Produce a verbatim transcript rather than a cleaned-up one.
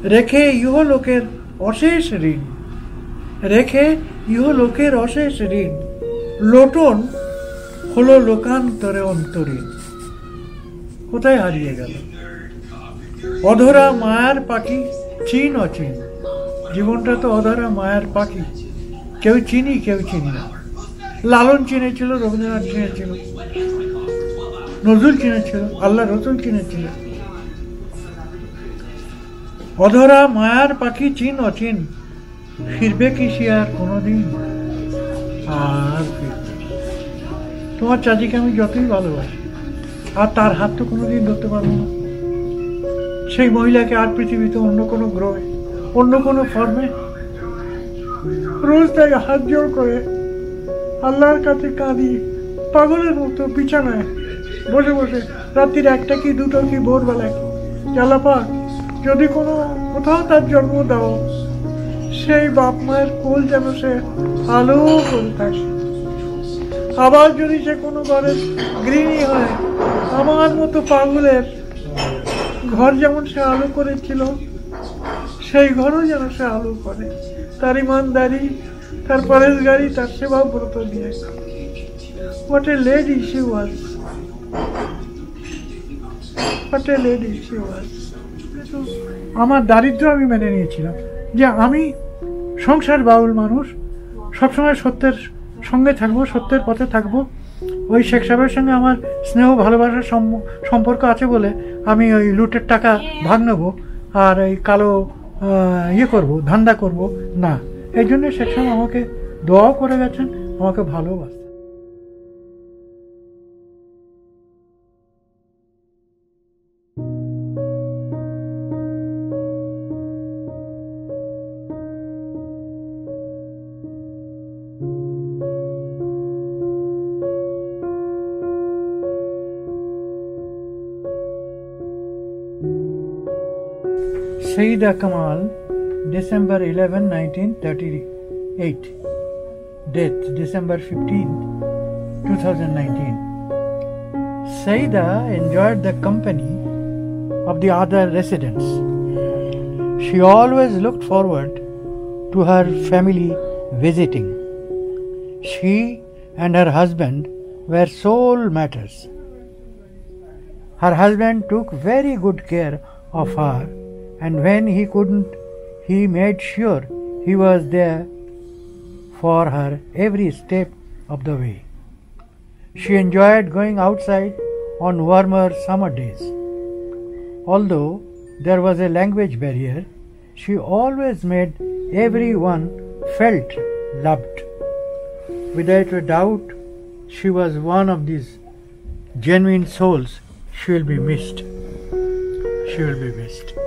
রেখে ইহলোকের অশেষ ঋণ, রেখে ইহলোকের অশেষ ঋণ, লোটন হলো লোকান্তরে অন্তরীণ। কোথায় হারিয়ে গেল? অধরা মায়ার পাখি চিন অচিন। জীবনটা তো অধরা মায়ার পাখি, কেউ চিনি কেউ চিনি না। লালন চিনেছিল, রবীন্দ্রনাথ চিনেছিল, নজরুল চিনেছিল, আল্লাহ রসুল চিনেছিল। অধরা মায়ার পাখি চিন অচিন, ফিরবে কি সে আর কোনোদিন? আর তোমার চাচিকে আমি যতই ভালোবাসি, আর তার হাত তো কোনোদিন ধরতে পারবো না। সেই মহিলাকে আর পৃথিবীতে অন্য কোনো গ্রহে, অন্য কোনো ফর্মে, রোজ তাকে হাত জোড় করে আল্লাহর কাছে কাঁদি পাগলের মতো বিছানায় বসে বসে, রাত্রির একটা কি দুটো কি ভোরবেলায়, জ্বালাপা যদি কোনো কোথাও তার জন্ম দাও, সেই বাপ মায়ের কোল যেন সে আলো করে থাকে। আবার যদি সে কোনো ঘরের গৃহিণী হয়, আমার মতো পাগলের ঘর যেমন সে আলো করেছিল, সেই ঘরও যেন সে আলো করে, তার ইমানদারি, তার পরেশগারি, তার সেবা ব্রত দিয়ে। What a lady she was. What a lady she was. আমার দারিদ্র আমি মেনে নিয়েছিলাম, যে আমি সংসার বাউল মানুষ, সবসময় সত্যের সঙ্গে থাকবো, সত্যের পথে থাকবো। ওই শেখ সাহেবের সঙ্গে আমার স্নেহ ভালোবাসার সম্পর্ক আছে বলে আমি ওই লুটের টাকা ভাগ নেবো আর এই কালো ইয়ে করবো, ধান্দা করব না। এই জন্য শেখ সাহেব আমাকে দোয়াও করে গেছেন, আমাকে ভালোবাসেন। Saida Kamal, December eleventh, nineteen thirty-eight. Death, December fifteenth, twenty nineteen. Saida enjoyed the company of the other residents. She always looked forward to her family visiting. She and her husband were soul matters. Her husband took very good care of her, and when he couldn't, he made sure he was there for her every step of the way. She enjoyed going outside on warmer summer days. Although there was a language barrier, she always made everyone felt loved. Without a doubt, she was one of these genuine souls. She will be missed. She will be missed.